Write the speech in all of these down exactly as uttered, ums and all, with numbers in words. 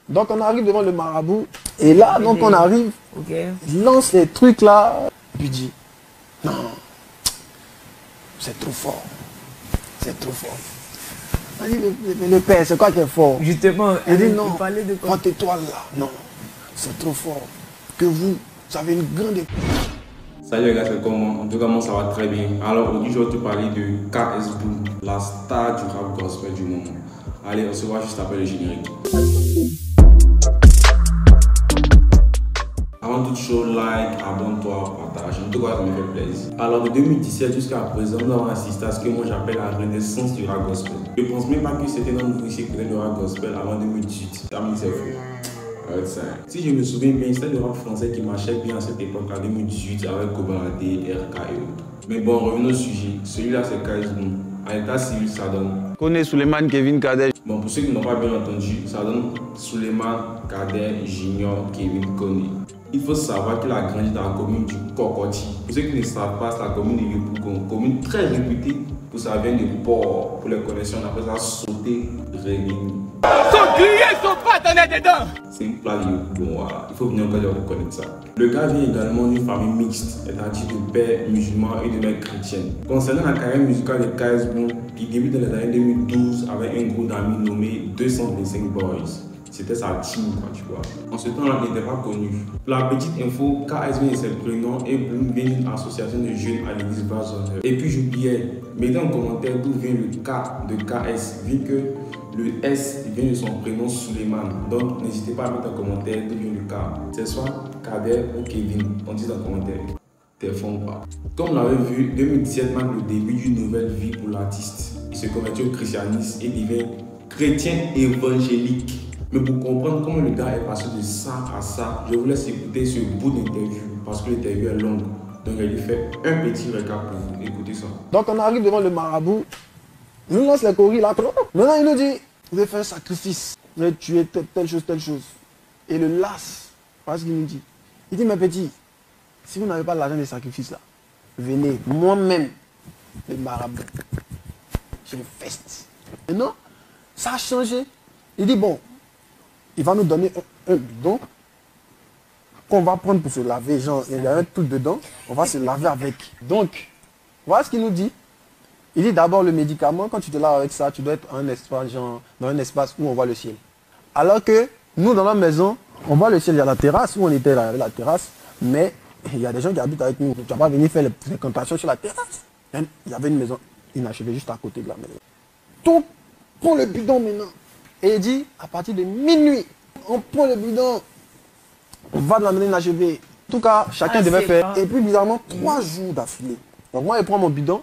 Donc on arrive devant le marabout. Et là, donc on arrive, okay. il lance les trucs là. Puis il dit, non, c'est trop fort. C'est trop fort. On dit, le, le père, c'est quoi qui est fort? Justement, il dit non, prends tes toiles là. Non, c'est trop fort. Que vous, vous avez une grande époque. Salut les gars, c'est comment? En tout cas, moi ça va très bien. Alors aujourd'hui, je vais te parler de K S Boom, la star du rap gospel du moment. Allez, on se voit juste après le générique. Avant toute chose, like, abonne-toi, partage. En tout cas, ça me fait plaisir. Alors de deux mille dix-sept jusqu'à présent, nous avons assisté à ce que moi j'appelle la renaissance du rap gospel. Je ne pense même pas que c'était dans le ici qui connaît le rap gospel avant deux mille dix-huit. Termine, c'est fou. Si je me souviens bien, c'était le rap français qui marchait bien à cette époque, en deux mille dix-huit, avec Kobalade, R K et autres. Mais bon, revenons au sujet. Celui-là, c'est K S Boom. À l'état civil, ça donne. Connais Suleiman Kevin Kader. Bon, pour ceux qui n'ont pas bien entendu, ça donne Suleiman Kader Junior Kevin Kone. Il faut savoir qu'il a grandi dans la commune du Kokoti. Pour ceux qui ne savent pas, c'est la commune de Yopougon, commune très réputée pour sa viande de porc. Pour les connaisseurs, on appelle ça sauté réuni. Son grillés sont pas donnés dedans. C'est une plaque de Yopougon, voilà. Il faut venir encore pour connaître ça. Le gars vient également d'une famille mixte, c'est-à-dire de père musulman et de mère chrétienne. Concernant la carrière musicale de K S Boom, qui débute dans les années deux mille douze avec un groupe d'amis nommé deux cent vingt-cinq Boys. C'était sa team, quoi, tu vois. En ce temps-là, il n'était pas connu. Pour la petite info, K S Boom est ses prénoms et Boom vient d'une association de jeunes à l'église Vazonneur. Et puis j'oubliais, mettez en commentaire d'où vient le K de K S, vu que le S vient de son prénom Suleiman. Donc n'hésitez pas à mettre en commentaire d'où vient le K. C'est soit Kader ou Kevin. On dit dans les commentaires. T'es fond ou pas? Comme on l'avait vu, deux mille dix-sept marque le début d'une nouvelle vie pour l'artiste. Il se convertit au christianisme et devient chrétien évangélique. Mais pour comprendre comment le gars est passé de ça à ça, je vous laisse écouter ce bout d'interview parce que l'interview est longue. Donc je lui fais un petit récap pour vous. Écoutez ça. Donc on arrive devant le marabout. Il nous lance les coris là. Maintenant il nous dit, vous devez faire un sacrifice. Vous devez tuer telle, telle chose, telle chose. Et le lasse, voilà ce qu'il nous dit. Il dit, mes petits, si vous n'avez pas l'argent des sacrifices là, venez, moi-même, le marabout. Je le feste. Maintenant, ça a changé. Il dit, bon, il va nous donner un, un bidon qu'on va prendre pour se laver. Genre, il y a un truc dedans, on va se laver avec. Donc, voilà ce qu'il nous dit. Il dit d'abord le médicament, quand tu te laves avec ça, tu dois être un espace, genre, dans un espace où on voit le ciel. Alors que nous, dans notre maison, on voit le ciel, il y a la terrasse, où on était là, la terrasse, mais il y a des gens qui habitent avec nous. Tu ne vas pas venir faire les fréquentations sur la terrasse. Il y avait une maison inachevée juste à côté de la maison. Tout, prend le bidon maintenant. Et il dit, à partir de minuit, on prend le bidon, on va dans la maison inachevée. En tout cas, chacun ah, devait faire. Pas. Et puis bizarrement, mmh. trois jours d'affilée. Donc moi, je prends mon bidon,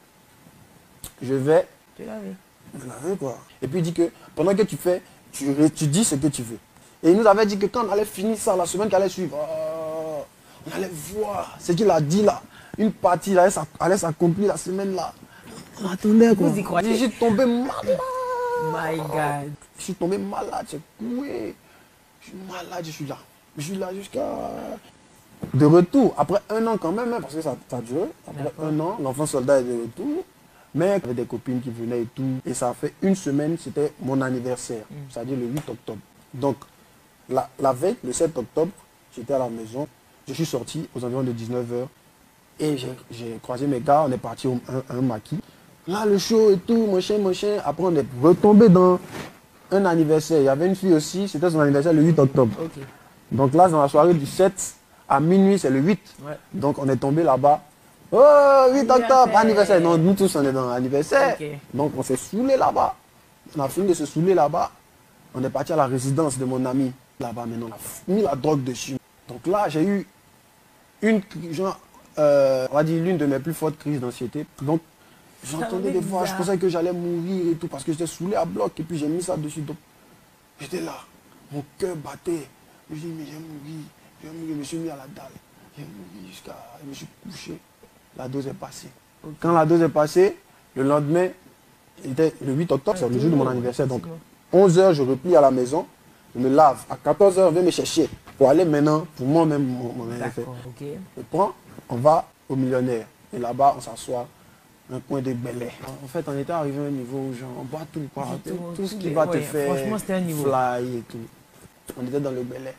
je vais te laver. Me laver quoi. Et puis il dit que pendant que tu fais, tu, tu dis ce que tu veux. Et il nous avait dit que quand on allait finir ça, la semaine qui allait suivre, oh, on allait voir ce qu'il a dit là. Une partie là, allait s'accomplir la semaine là. On attendait quoi. Vous y croyez? Je suis tombé malade. My God. Je suis tombé malade, c'est coué. Je suis malade, je suis là. Je suis là jusqu'à... De retour, après un an quand même, hein, parce que ça, ça a duré. Après un an, l'enfant soldat est de retour. Mais il y avait des copines qui venaient et tout. Et ça a fait une semaine, c'était mon anniversaire. Mm. C'est-à-dire le huit octobre. Donc, la, la veille, le sept octobre, j'étais à la maison. Je suis sorti aux environs de dix-neuf heures. Et j'ai croisé mes gars, on est parti au, un, un maquis. Là, le show et tout, mon chien, mon chien. Après, on est retombé dans un anniversaire. Il y avait une fille aussi, c'était son anniversaire le huit octobre. Okay. Donc là, dans la soirée du sept à minuit, c'est le huit. Ouais. Donc, on est tombé là-bas. Oh, huit octobre, anniversaire. Non, nous tous, on est dans l'anniversaire. Okay. Donc, on s'est saoulé là-bas. On a fini de se saouler là-bas. On est parti à la résidence de mon ami. Là-bas, maintenant, on a mis la drogue dessus. Donc là, j'ai eu une, genre, euh, on va dire, l'une de mes plus fortes crises d'anxiété. Donc, j'entendais des voix, je pensais que j'allais mourir et tout, parce que j'étais saoulé à bloc. Et puis, j'ai mis ça dessus. Donc, j'étais là. Mon cœur battait. Je me dis, mais j'ai mouru. J'ai mouru. Je me suis mis à la dalle. J'ai mouru jusqu'à... Je me suis couché. La dose est passée. Okay. Quand la dose est passée, le lendemain, était le huit octobre, c'est le jour de mon anniversaire. Donc, onze heures, je replie à la maison, je me lave. À quatorze heures, on vient me chercher pour aller maintenant, pour moi-même, mon, mon anniversaire. Okay. Je prends, on va au millionnaire. Et là-bas, on s'assoit, un coin de Belay. En fait, on était arrivé à un niveau où genre, on boit tout, quoi, tout, tout, tout ce qui va ouais, te faire franchement, c'était un niveau. Fly et tout. On était dans le Belay.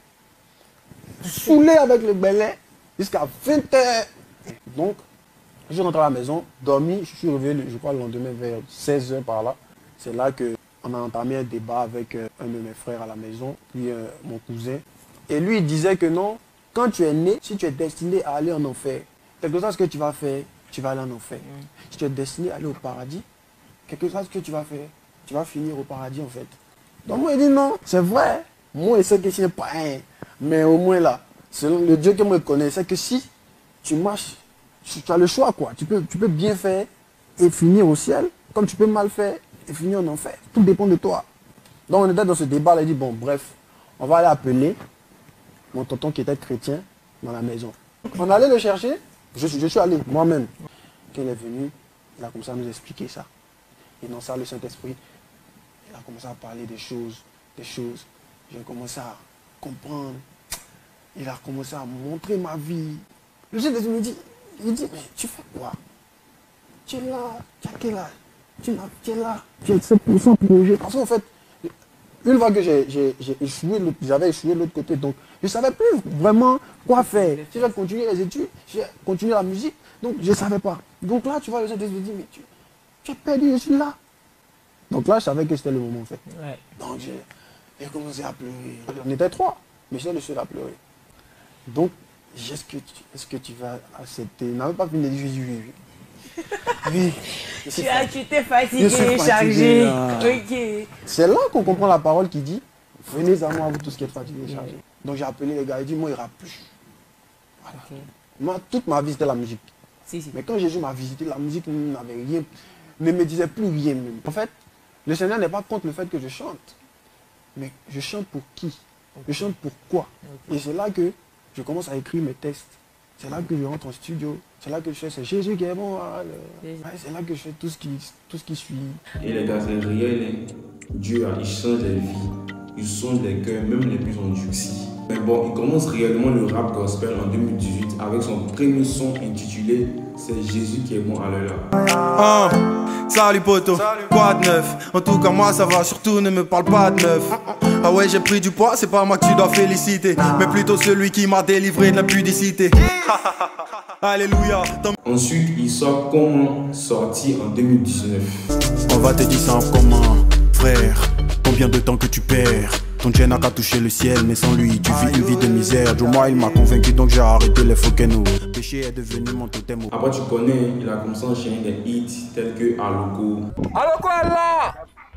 Saoulé avec le Belay jusqu'à vingt heures. Donc, je suis rentré à la maison, dormi, je suis revenu, je crois, le lendemain vers seize heures par là. C'est là qu'on a entamé un débat avec euh, un de mes frères à la maison, puis euh, mon cousin. Et lui, il disait que non, quand tu es né, si tu es destiné à aller en enfer, quelque chose que tu vas faire, tu vas aller en enfer. Mm. Si tu es destiné à aller au paradis, quelque chose que tu vas faire, tu vas finir au paradis en fait. Donc moi, il dit non, c'est vrai. Moi, je sais que je n'ai pas un. Mais au moins là, selon le Dieu que moi je connais, c'est que si tu marches, tu, tu as le choix quoi. Tu peux, tu peux bien faire et finir au ciel, comme tu peux mal faire et finir en enfer. Tout dépend de toi. Donc on était dans ce débat, là, il dit bon, bref, on va aller appeler mon tonton qui était chrétien dans la maison. On allait le chercher, je, je suis allé moi-même. Quand il est venu, il a commencé à nous expliquer ça. Et dans ça, le Saint-Esprit, il a commencé à parler des choses, des choses. J'ai commencé à comprendre. Il a commencé à montrer ma vie. Le Saint-Esprit me dit, il dit, mais tu fais quoi? Tu es là, tu as quel âge? Tu, tu es là, tu es sept pour cent projet. Parce qu'en fait, une fois que j'ai échoué, j'avais échoué de l'autre côté, donc je ne savais plus vraiment quoi faire. Si j'ai continué les études, j'ai continué la musique, donc je ne savais pas. Donc là, tu vois, le Saint-Esprit me dit, mais tu, tu es perdu, je suis là. Donc là, je savais que c'était le moment en fait. Ouais. Donc j'ai commencé à pleurer. On était trois, mais j'étais le seul à pleurer. Donc, est-ce que, est que tu vas accepter? Il n'avait pas fini de dire Jésus, oui. Oui. Tu as, tu t'es fatigué, chargé. Ok. C'est là qu'on comprend la parole qui dit, venez à moi, vous tous qui êtes fatigués et chargés. Donc j'ai appelé les gars, il dit, moi il ira plus. Voilà. Okay. Moi, toute ma vie c'était la musique. Si, si. Mais quand Jésus m'a visité, la musique n'avait rien, ne me disait plus rien même. En fait, le Seigneur n'est pas contre le fait que je chante. Mais je chante pour qui? Okay. Je chante pour quoi? Okay. Et c'est là que je commence à écrire mes textes. C'est là que je rentre en studio. C'est là que je fais, c'est Jésus qui est bon. Ah, le... ouais, c'est là que je fais tout ce qui, tout ce qui suit. Et les gars, c'est réel. Hein. Dieu, il change les vies. Il change les cœurs, même les plus endurcis. Mais bon, il commence réellement le rap gospel en deux mille dix-huit avec son premier son intitulé C'est Jésus qui est bon à l'heure là. Oh, salut poto, quoi de neuf? En tout cas moi ça va, surtout ne me parle pas de neuf. Ah ouais, j'ai pris du poids, c'est pas moi que tu dois féliciter, mais plutôt celui qui m'a délivré de la pudicité. Alléluia. Ensuite, il sort Comment, sorti en deux mille dix-neuf. On va te dire ça en comment, frère. Combien de temps que tu perds? Ton Dieu n'a qu'à toucher le ciel, mais sans lui, tu vis une vie de misère. Joe, moi, il m'a convaincu, donc j'ai arrêté les faux canaux. Péché est devenu mon totem. Après, tu connais, il a commencé à enchaîner des hits tels que Aloko. Aloko est là!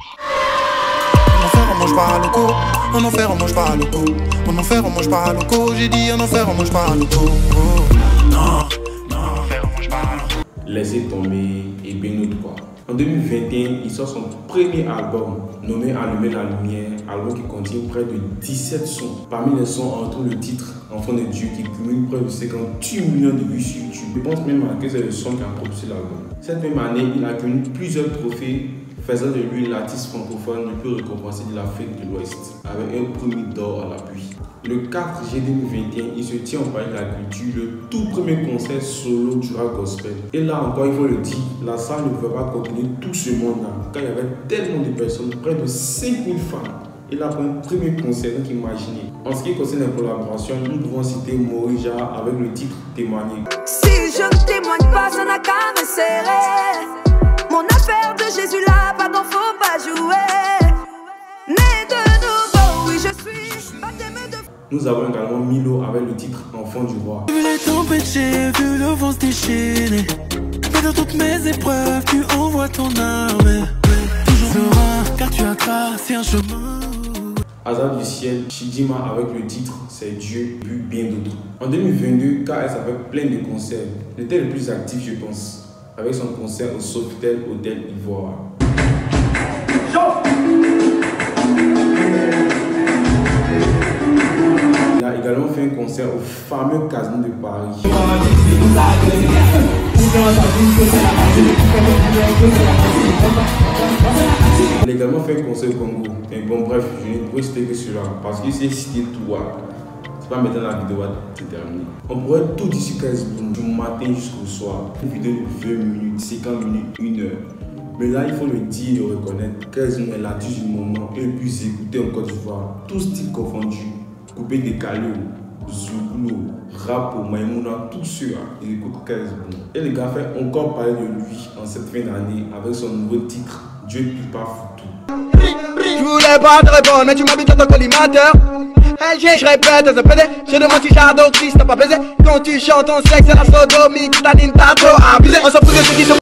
En enfer, on mange pas à loco. En enfer, on mange pas à loco. En enfer, on mange pas à loco. J'ai dit en enfer, on mange pas à loco. Oh. Non, non, en enfer, on mange pas à loco. Laissez tomber et bien autre quoi. En deux mille vingt et un, il sort son premier album nommé Allumer la lumière, album qui contient près de dix-sept sons. Parmi les sons, on retrouve le titre Enfant de Dieu qui cumule près de cinquante-huit millions de vues sur YouTube. Je pense même que c'est le son qui a produit l'album. Cette même année, il a accumulé plusieurs trophées, faisant de lui l'artiste francophone le plus récompensé de l'Afrique de l'Ouest, avec un premier d'or à l'appui. Le quatre juillet deux mille vingt et un, il se tient au Palais de la Culture, le tout premier concert solo du rap gospel. Et là encore, il faut le dire, la salle ne pouvait pas contenir tout ce monde-là, car il y avait tellement de personnes, près de cinq mille femmes. Et là, pour un premier concert, donc imaginez. En ce qui concerne les collaborations, nous devons citer Morija avec le titre Témoigner. Si je ne témoigne pas, ça n'a qu'à me serrer. Mon affaire de Jésus là, pardon, faut pas jouer. Né de nouveau, oui, je suis. Nous avons également Milo avec le titre Enfant du roi. J'ai vu les tempêtes, j'ai vu le vent se déchaîner. Mais dans toutes mes épreuves, tu envoies ton arme. Toujours serein, car tu as tracé un chemin. Hasard du ciel, Chidima avec le titre C'est Dieu, plus bien d'autres. En deux mille vingt-deux, K S avait plein de concerts. Il était le plus actif, je pense, avec son concert au Sofitel Hôtel Ivoire. Il a également fait un concert au fameux Casino de Paris. Il a également fait un concert au Congo. Mais bon, bref, je n'ai pas cité que celui-là parce qu'il s'est cité tout. C'est pas maintenant la vidéo c'est terminé. On pourrait tout dire sur K S du matin jusqu'au soir. Une vidéo de vingt minutes, cinquante minutes, une heure. Mais là, il faut le dire et le reconnaître. Kaizen est l'artiste du moment et puis écouter en Côte d'Ivoire. Tout style confondu. Coupé décalé, Zouglou, Rap, Maïmouna, tout ceux ils écoutent Kaizen. Et le gars fait encore parler de lui en cette fin d'année avec son nouveau titre, Dieu ne pue pas foutu. Je voulais pas te répondre, mais tu m'habites en tant collimateur. Je répète, ça pédé. Je demande si Shadow Christ t'as pas baisé. Quand tu chantes ton sexe, c'est la sodomie, tu t'as dit t'as trop abusé. On s'en fout de ceux qui sont